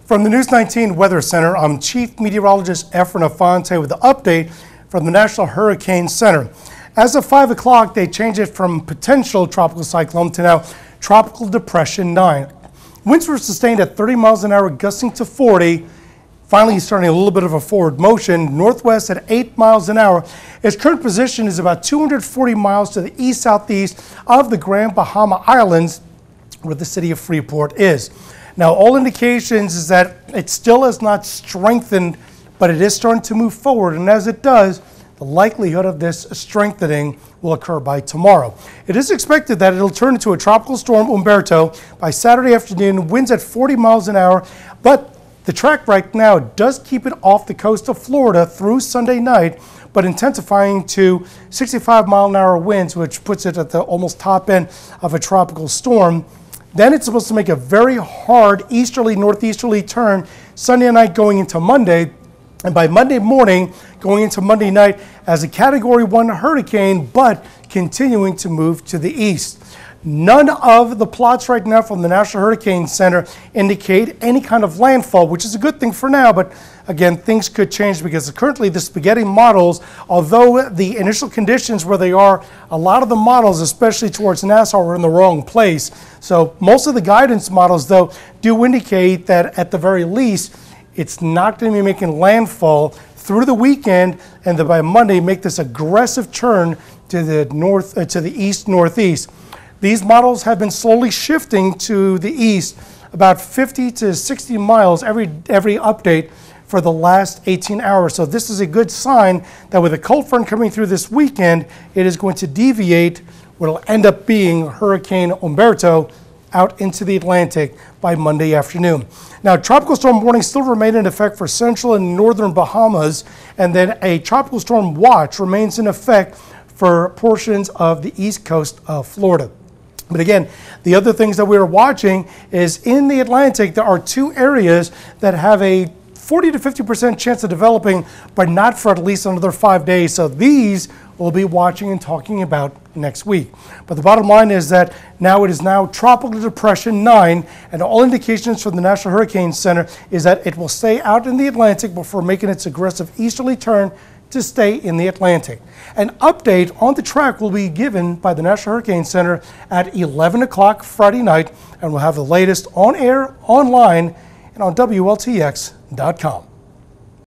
From the News 19 Weather Center, I'm Chief Meteorologist Efren Afonte with the update from the National Hurricane Center. As of 5 o'clock, they changed it from potential tropical cyclone to now Tropical Depression 9. Winds were sustained at 30 miles an hour, gusting to 40. Finally starting a little bit of a forward motion, northwest at 8 miles an hour. Its current position is about 240 miles to the east-southeast of the Grand Bahama Islands, where the city of Freeport is. Now, all indications is that it still has not strengthened, but it is starting to move forward, and as it does, the likelihood of this strengthening will occur by tomorrow. It is expected that it'll turn into a tropical storm, Humberto, by Saturday afternoon, winds at 40 miles an hour, but the track right now does keep it off the coast of Florida through Sunday night, but intensifying to 65-mile-an-hour winds, which puts it at the almost top end of a tropical storm. Then it's supposed to make a very hard easterly, northeasterly turn Sunday night going into Monday, and by Monday morning going into Monday night as a Category 1 hurricane, but continuing to move to the east. None of the plots right now from the National Hurricane Center indicate any kind of landfall, which is a good thing for now, but again, things could change because currently the spaghetti models, although the initial conditions where they are, a lot of the models, especially towards Nassau, are in the wrong place. So most of the guidance models, though, do indicate that at the very least, it's not going to be making landfall through the weekend, and that by Monday make this aggressive turn to the north, to the east-northeast. These models have been slowly shifting to the east, about 50 to 60 miles every update for the last 18 hours. So this is a good sign that with a cold front coming through this weekend, it is going to deviate what will end up being Hurricane Humberto out into the Atlantic by Monday afternoon. Now, tropical storm warnings still remain in effect for central and northern Bahamas, and then a tropical storm watch remains in effect for portions of the east coast of Florida. But again, the other things that we are watching is in the Atlantic, there are two areas that have a 40 to 50% chance of developing, but not for at least another 5 days. So these we'll be watching and talking about next week. But the bottom line is that it is now Tropical Depression 9, and all indications from the National Hurricane Center is that it will stay out in the Atlantic before making its aggressive easterly turn to stay in the Atlantic. An update on the track will be given by the National Hurricane Center at 11 o'clock Friday night, and we'll have the latest on air, online, and on WLTX.com.